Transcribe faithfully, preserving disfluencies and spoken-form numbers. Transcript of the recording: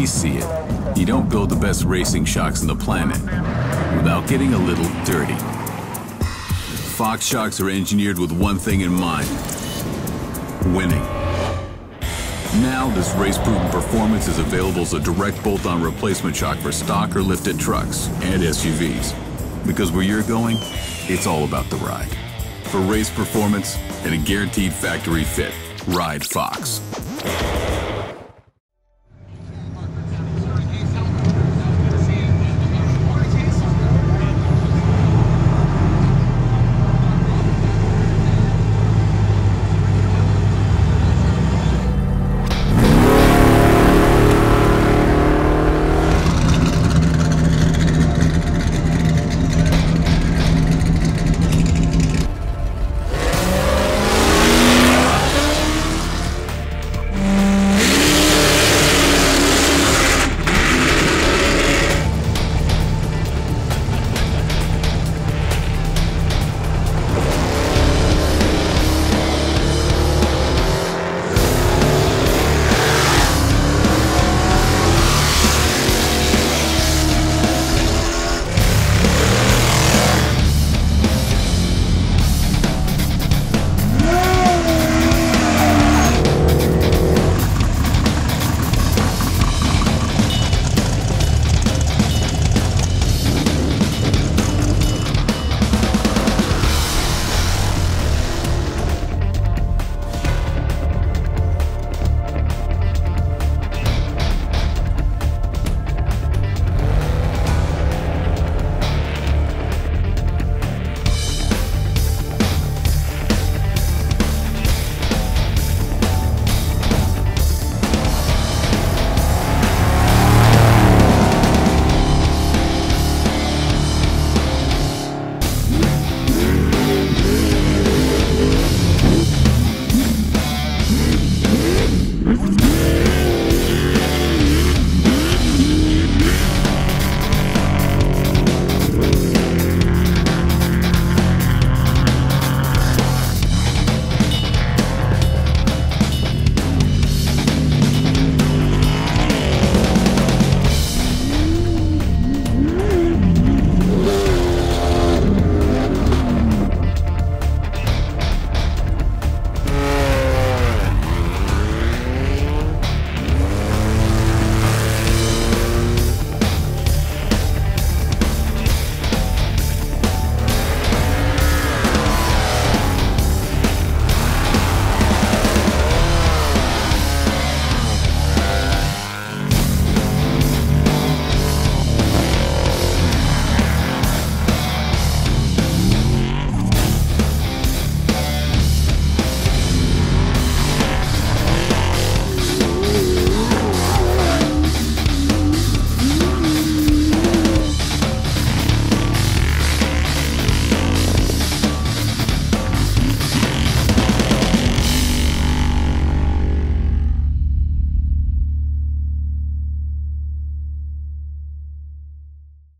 we see it, you don't build the best racing shocks on the planet without getting a little dirty. Fox shocks are engineered with one thing in mind: winning. Now, this race-proven performance is available as a direct bolt-on replacement shock for stock or lifted trucks and S U Vs. Because where you're going, it's all about the ride. For race performance and a guaranteed factory fit, ride Fox.